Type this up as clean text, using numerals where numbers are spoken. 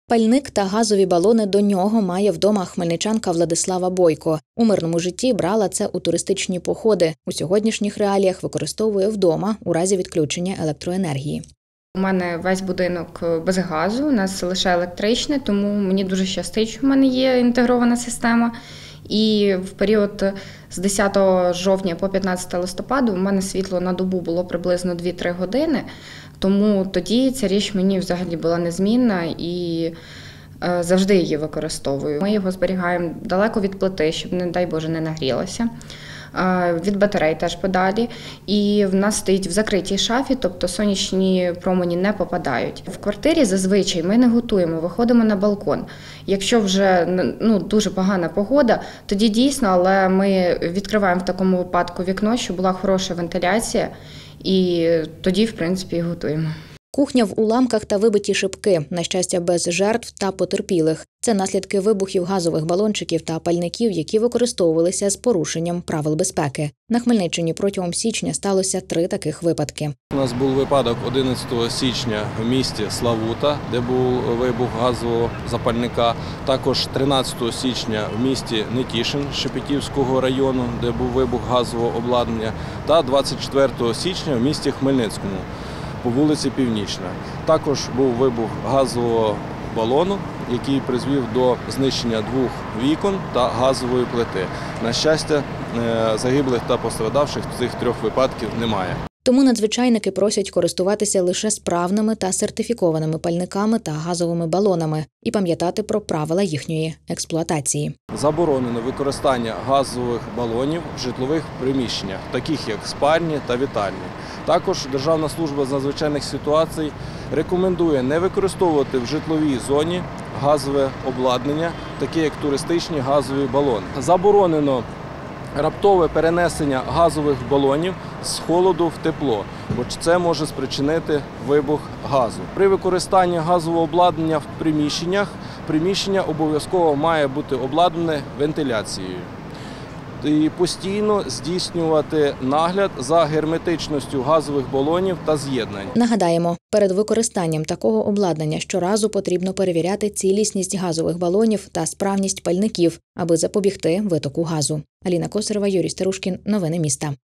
Пальник та газові балони до нього має вдома хмельничанка Владислава Бойко. У мирному житті брала це у туристичні походи. У сьогоднішніх реаліях використовує вдома у разі відключення електроенергії. У мене весь будинок без газу, у нас лише електричне, тому мені дуже щастить, що в мене є інтегрована система. І в період з 10 жовтня по 15 листопада у мене світло на добу було приблизно 2-3 години, тому тоді ця річ мені взагалі була незмінна і завжди її використовую. Ми його зберігаємо далеко від плити, щоб, не дай Боже, не нагрілося. Від батарей теж подалі. І в нас стоїть в закритій шафі, тобто сонячні промені не попадають. В квартирі зазвичай ми не готуємо, виходимо на балкон. Якщо вже дуже погана погода, тоді дійсно, але ми відкриваємо в такому випадку вікно, щоб була хороша вентиляція, і тоді, в принципі, і готуємо. Кухня в уламках та вибиті шибки, на щастя, без жертв та потерпілих. Це наслідки вибухів газових балончиків та пальників, які використовувалися з порушенням правил безпеки. На Хмельниччині протягом січня сталося 3 таких випадки. У нас був випадок 11 січня в місті Славута, де був вибух газового запальника. Також 13 січня в місті Нетішин Шепетівського району, де був вибух газового обладнання. Та 24 січня в місті Хмельницькому по вулиці Північна. Також був вибух газового балону, який призвів до знищення 2 вікон та газової плити. На щастя, загиблих та пострадавших в цих 3 випадків немає. Тому надзвичайники просять користуватися лише справними та сертифікованими пальниками та газовими балонами і пам'ятати про правила їхньої експлуатації. Заборонено використання газових балонів в житлових приміщеннях, таких як спальні та вітальні. Також Державна служба з надзвичайних ситуацій рекомендує не використовувати в житловій зоні газове обладнання, таке як туристичні газові балони. Заборонено раптове перенесення газових балонів з холоду в тепло, бо це може спричинити вибух газу. При використанні газового обладнання в приміщення обов'язково має бути обладнане вентиляцією. І постійно здійснювати нагляд за герметичністю газових балонів та з'єднань. Нагадаємо, перед використанням такого обладнання щоразу потрібно перевіряти цілісність газових балонів та справність пальників, аби запобігти витоку газу. Аліна Косарева, Юрій Старушкін. Новини міста.